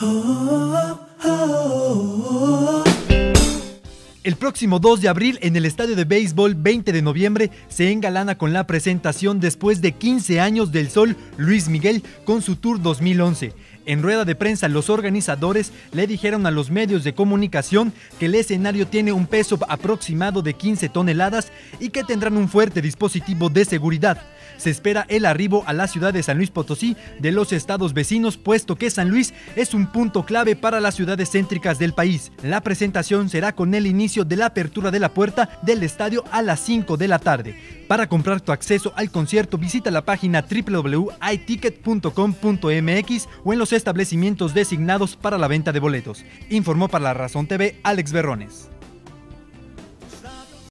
El próximo 2 de abril en el Estadio de Béisbol 20 de noviembre se engalana con la presentación después de 15 años del Sol Luis Miguel con su Tour 2011. En rueda de prensa, los organizadores le dijeron a los medios de comunicación que el escenario tiene un peso aproximado de 15 toneladas y que tendrán un fuerte dispositivo de seguridad. Se espera el arribo a la ciudad de San Luis Potosí de los estados vecinos, puesto que San Luis es un punto clave para las ciudades céntricas del país. La presentación será con el inicio de la apertura de la puerta del estadio a las 5 de la tarde. Para comprar tu acceso al concierto, visita la página www.iticket.com.mx o en los establecimientos designados para la venta de boletos. Informó para La Razón TV, Alex Berrones.